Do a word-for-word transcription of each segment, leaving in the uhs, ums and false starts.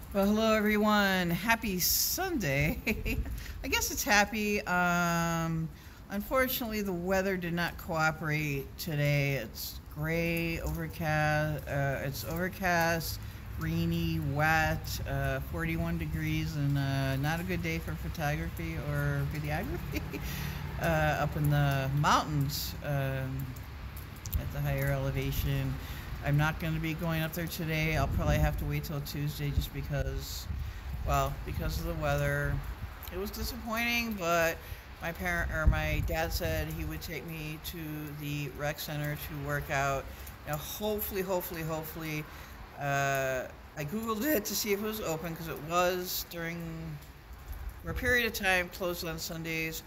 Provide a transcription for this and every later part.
Well, hello everyone. Happy Sunday. I guess it's happy. Um, unfortunately, the weather did not cooperate today. It's gray, overcast. Uh, it's overcast, rainy, wet, uh, forty-one degrees, and uh, not a good day for photography or videography uh, up in the mountains um, at the higher elevation. I'm not going to be going up there today. I'll probably have to wait till Tuesday just because, well, because of the weather. It was disappointing, but my parent or my dad said he would take me to the rec center to work out. Now, hopefully, hopefully, hopefully, uh, I Googled it to see if it was open because it was during, for a period of time, closed on Sundays.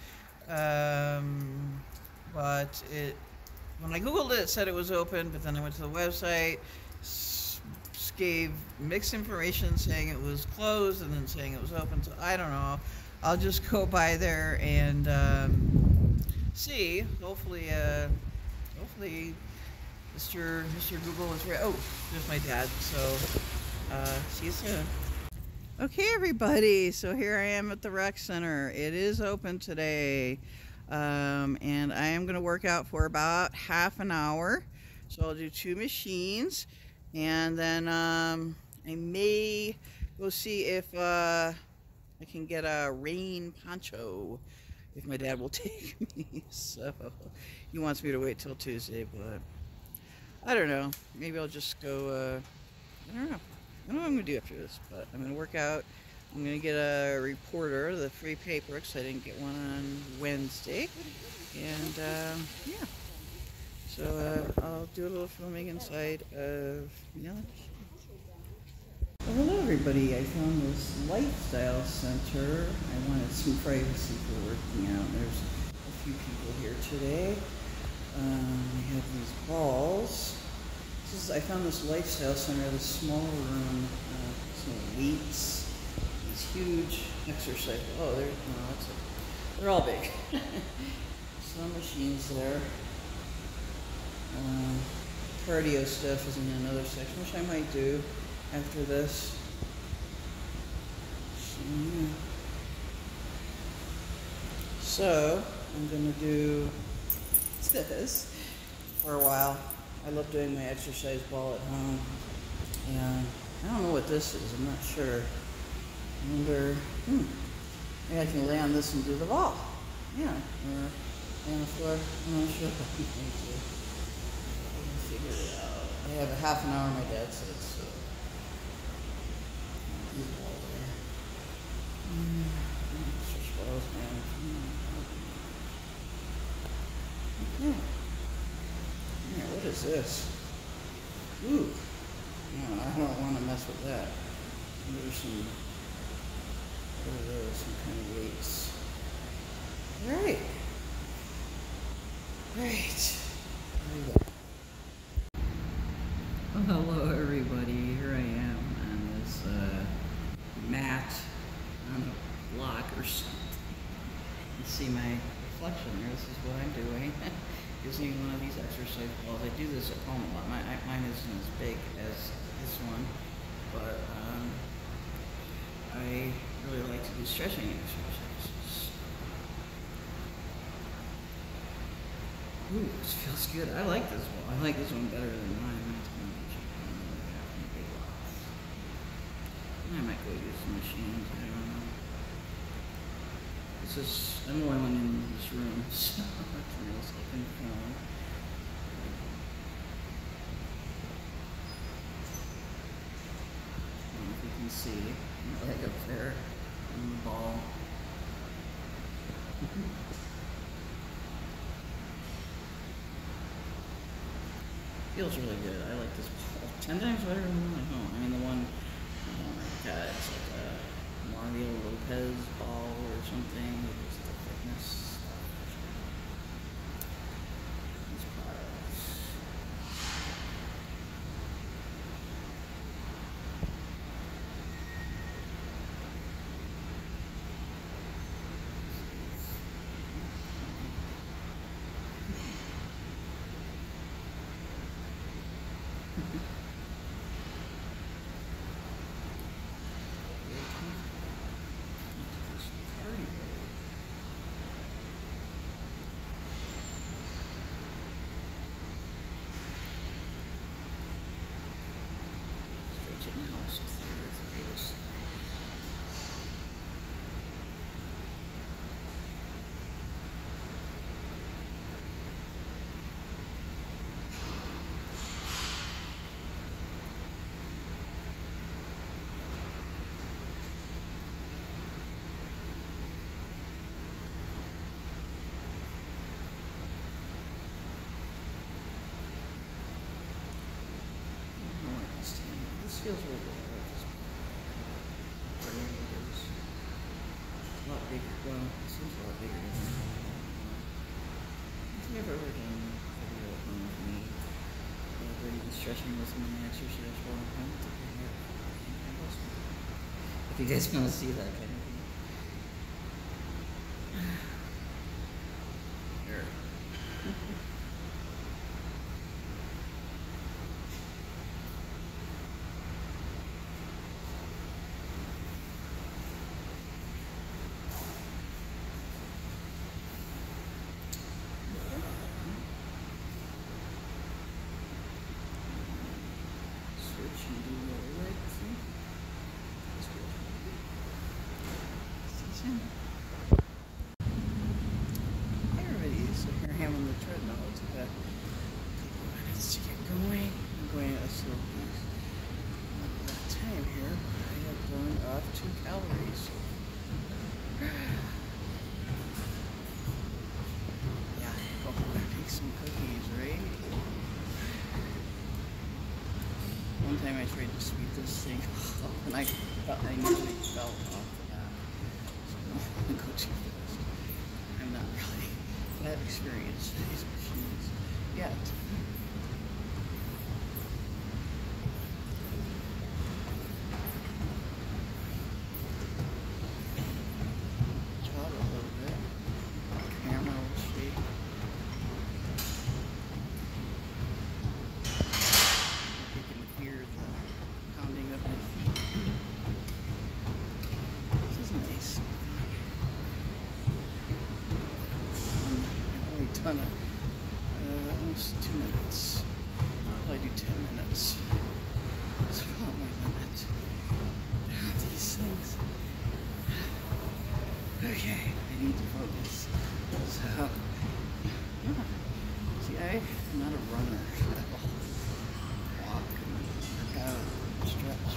Um, but it When I Googled it, it said it was open, but then I went to the website, s- gave mixed information saying it was closed and then saying it was open. So I don't know. I'll just go by there and um, see. Hopefully, uh, hopefully, Mister Mister Google is right. Oh, there's my dad. So uh, see you soon. Okay, everybody. So here I am at the rec center. It is open today. Um, and I am going to work out for about half an hour. So I'll do two machines, and then um, I may go see if uh, I can get a rain poncho, if my dad will take me. So he wants me to wait till Tuesday, but I don't know. Maybe I'll just go, uh, I don't know. I don't know what I'm going to do after this, but I'm going to work out. I'm going to get a reporter, the free paper, because I didn't get one on Wednesday. And, um, yeah. So, uh, I'll do a little filming inside of, you know. Well, hello, everybody. I found this lifestyle center. I wanted some privacy for working out. There's a few people here today. Um, we have these balls. This is, I found this lifestyle center, this small room, uh, some weights, these huge exercise. Oh, they're, no, that's a, they're all big. Some machines there. Um, cardio stuff is in another section, which I might do after this. So, yeah. So I'm gonna do this for a while. I love doing my exercise ball at home, and I don't know what this is. I'm not sure. I wonder. Hmm. Maybe I can lay on this and do the ball. Yeah. Or on the floor. I'm not sure. I'm going to figure it out. I have a half an hour. My dad said so. Do the ball there. Mm. Stretch balls, man. Okay. Yeah, what is this? Ooh. No, I don't want to mess with that. There's some, what are those? Some kind of weights. Alright. Great. There you go. Well, hello everybody. Here I am on this uh, mat on a block or something. You see my reflection there. This is what I'm doing. Using one of these exercise balls. I do this at home a lot. My, mine isn't as big as this one, but um, I really like to do stretching exercises. Ooh, this feels good. I like this one. I like this one better than mine. I might go use the machines. I don't know. This is, I'm the only one in this room, so that's nice. I can film. I don't know if you can see my leg up there on the ball. Feels really good. I like this ball. Ten times better than the one at home. I mean, the one, oh my god, it's like a Mario Lopez ball or something. It's the fitness stuff. These products. feels really good. I like this one. It's a lot bigger. Well, it seems a lot bigger, doesn't it? If you've ever done a video at home with me, uh, where you've been stretching with me and exercise while I'm home, it's okay. If you guys want to see that kind of thing. Sure. Switch and do the leg thing. Hey everybody, so here I am on the treadmill. It took a couple of minutes to get going. I'm going at a slow pace. Not a lot of time here, but I have burned off two calories. Yeah, go home and make some cookies, right? One time I tried to sweep this thing off and I felt I nearly fell off the back. So go too fast. I'm not really that experienced with these machines yet. Jog a little bit. Camera will shake. You can hear the pounding of my feet. This is nice. I've only done it uh, almost two minutes. I'll probably do ten minutes. That's about my limit. These things. Okay, I need to focus. So, yeah. See, I'm not a runner at all. Walk and work out, stretch.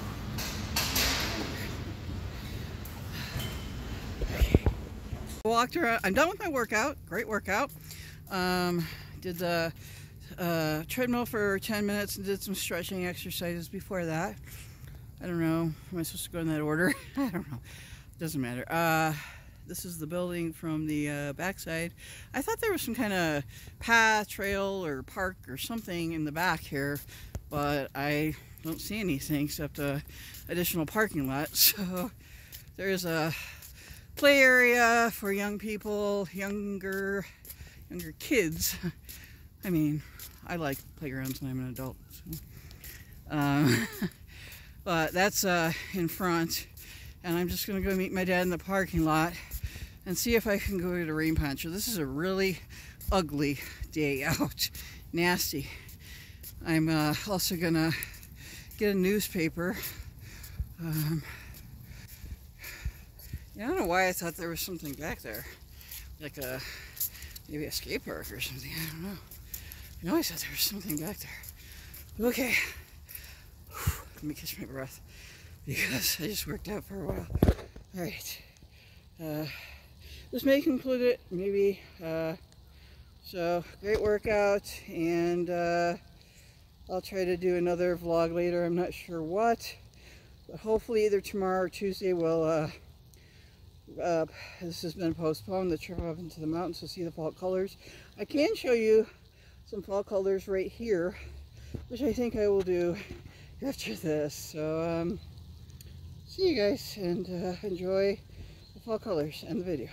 Okay. Walked around. I'm done with my workout. Great workout. Um, did the uh, treadmill for ten minutes and did some stretching exercises before that. I don't know. Am I supposed to go in that order? I don't know. Doesn't matter. Uh, this is the building from the uh, backside. I thought there was some kind of path, trail, or park or something in the back here, but I don't see anything except a additional parking lot. So there's a play area for young people, younger, younger kids. I mean, I like playgrounds when I'm an adult. So. Um, but that's uh, in front, and I'm just gonna go meet my dad in the parking lot and see if I can go to Rain Poncho. This is a really ugly day out, nasty. I'm uh, also gonna get a newspaper. Um, yeah, I don't know why I thought there was something back there, like a maybe a skate park or something. I don't know. I always thought there was something back there. Okay, let me catch my breath because I just worked out for a while. All right, uh, this may conclude it. Maybe. Uh, so great workout, and uh, I'll try to do another vlog later. I'm not sure what, but hopefully either tomorrow or Tuesday we'll. Uh, Uh, this has been postponed, the trip up into the mountains to see the fall colors. I can show you some fall colors right here, which I think I will do after this. So, um, see you guys, and uh, enjoy the fall colors and the video.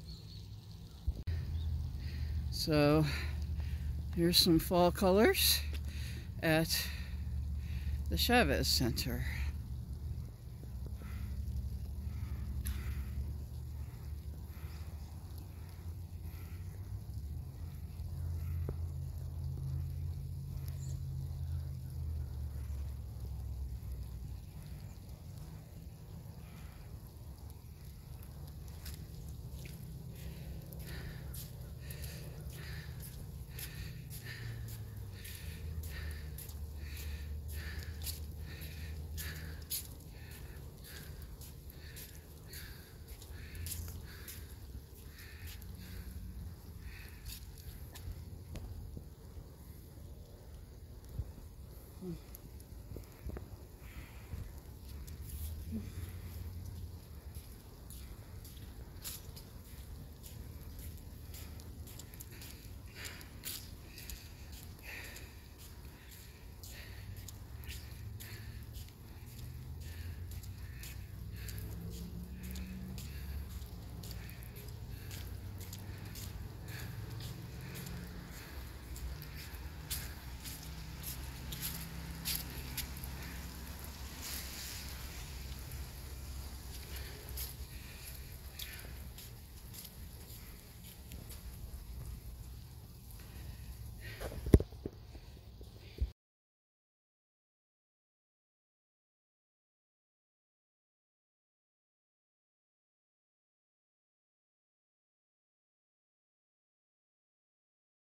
So, here's some fall colors at the Chavez Center.